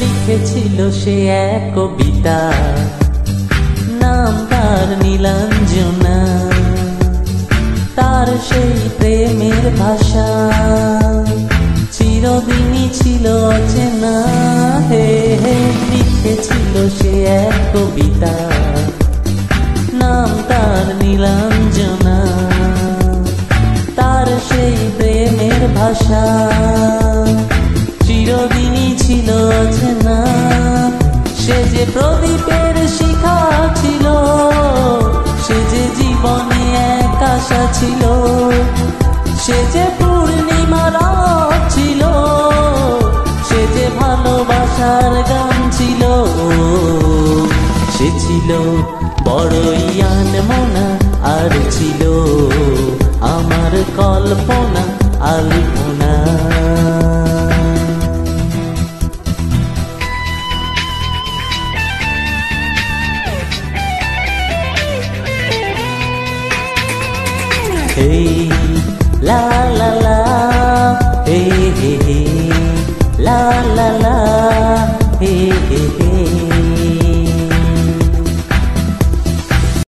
লিখেছিল সে এক কবিতা, নাম তার নীলাঞ্জনা। তার সেই প্রেমের ভাষা চিরদিনই ছিল অচেনা। হে হে, লিখেছিল সে এক কবিতা, নাম তার নীলাঞ্জনা। তার সেই প্রেমের ভাষা চিরদিনই ছিল অচেনা। সে যে প্রদীপের শিখা ছিল, সে যে জীবনে এক আশা ছিল, সে যে পূর্ণিমা রাত ছিল, সে যে ভালোবাসার গান ছিল। সে ছিল বড়ই আনমনা, আর ছিল আমার কল্পনা আলপনা।